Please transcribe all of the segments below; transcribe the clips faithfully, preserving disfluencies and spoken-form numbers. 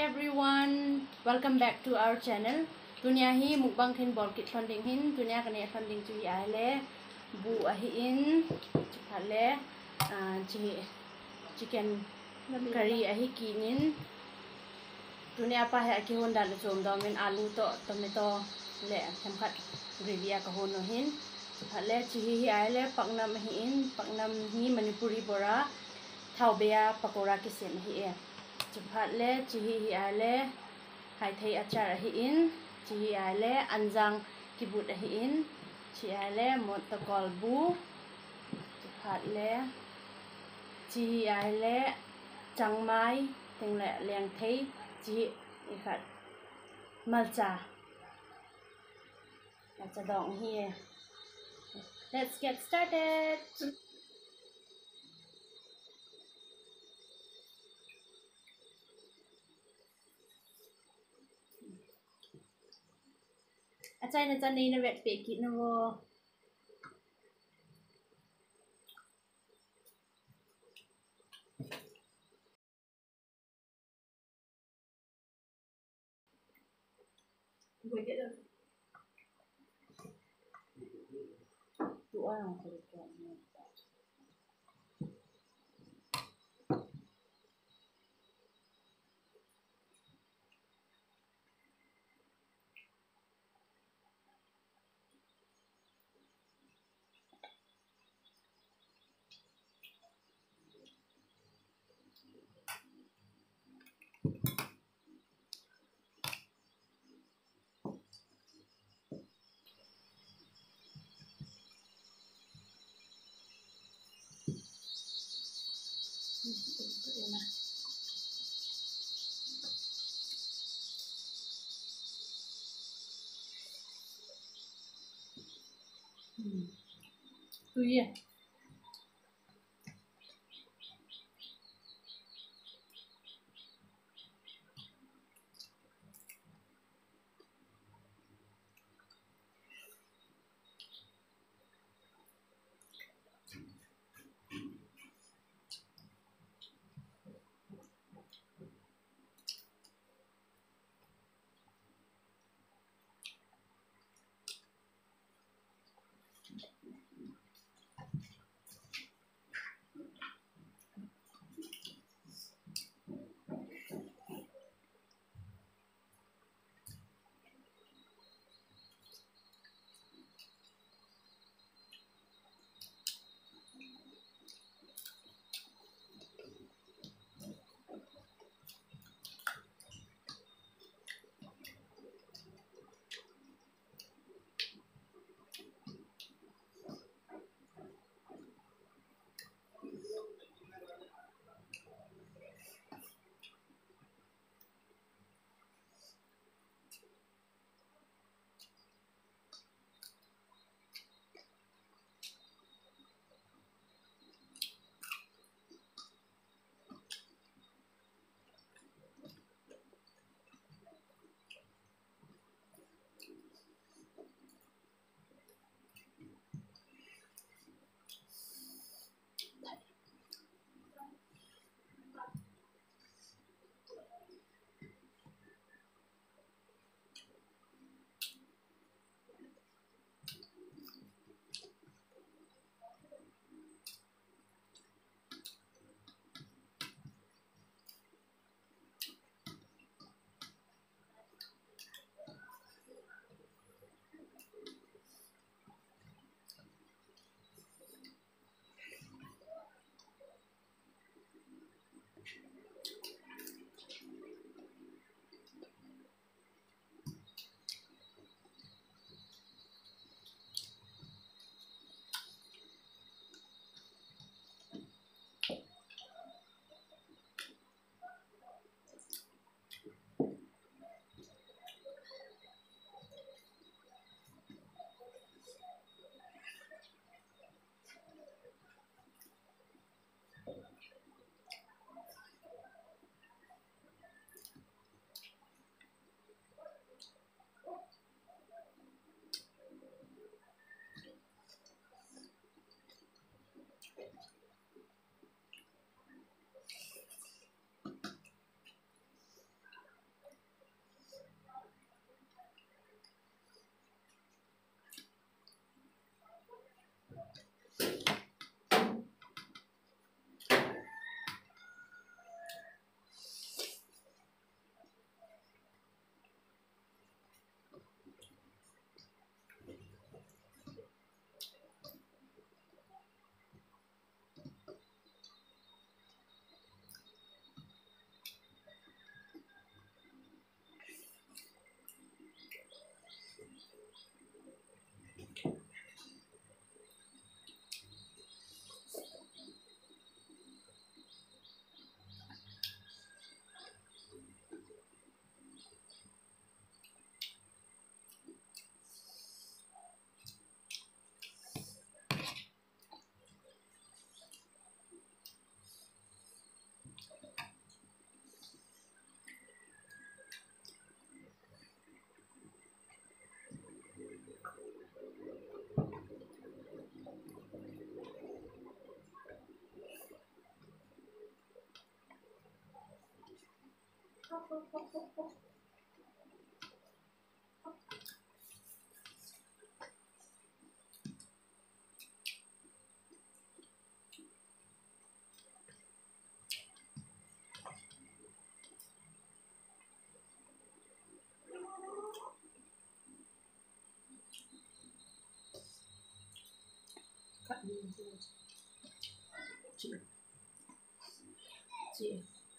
everyone, welcome back to our channel. Dunia hi mukbang khin bol kit funding hin dunia kane funding tu hi ale bu ahi in chale chi chicken curry ahi kinin dunia pa ha ki honda le chom do men alu to tomato le thamkhat gravy ka hono hin chale chi hi ale paknam hi in paknam hi manipuri bora thau bea pakora ki sem hi e chuphatle chihi hi ale hai thei achar hi in chihi ale anjang kibut hi in chi ale motakol bu chuphatle chihi ale changmai tengle leng thei chi ikhat malcha malcha dong hi. Let's get started. Achai na chanei na vet pe ki no wo go get it tu orang ko ko Hmm. Tu ye. Cắt đi chị chị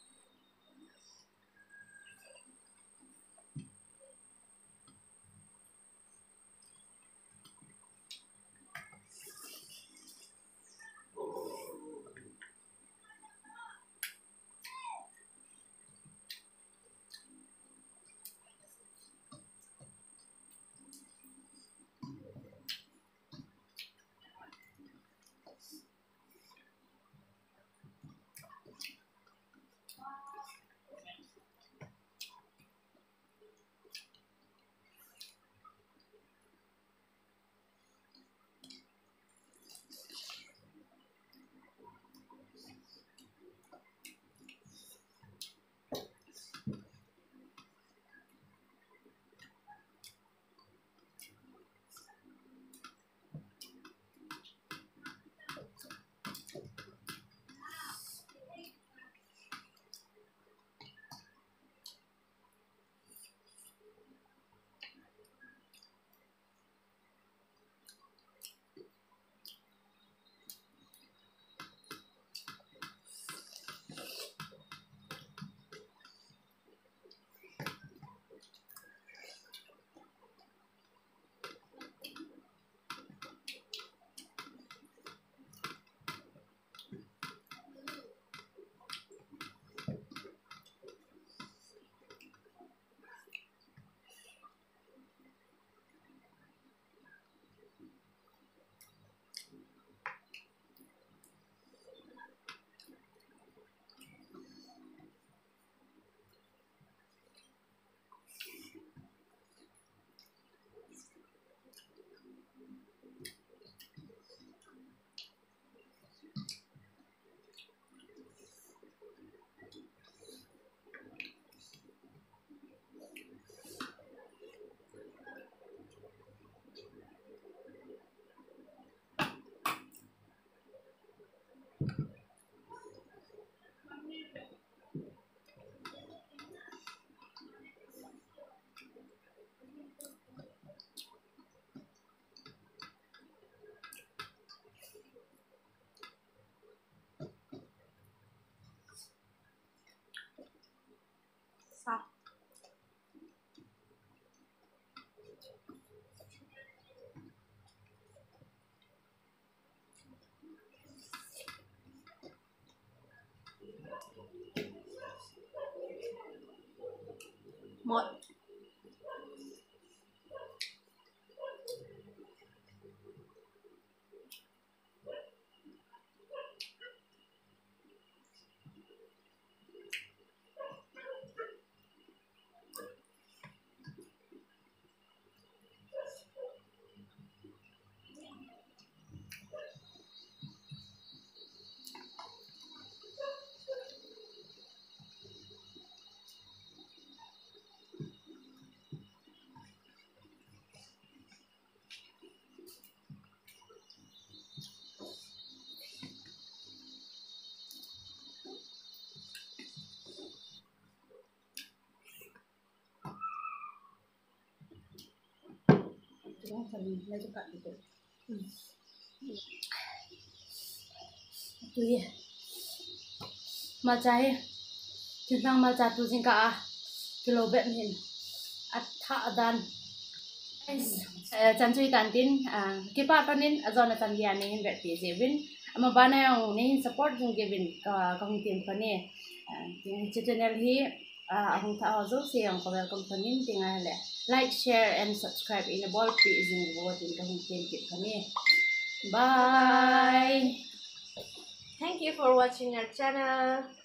sao mọi chúng phần lấy cho cạn được ừ. Tuy mà trái chúng ta mà chặt tu sinh cả kilo bẹn hình at thạ dan chan chui tan tin ki pa tanin azona tan ya ne hin bet pi jevin ama bana yang ne hin support jung gevin ka kong tim pane channel hi ahung tha azu se yang ko welcome panin tinga le like share and subscribe in a ball pi jing wo tin ka hung tim kit pane bye. Thank you for watching our channel.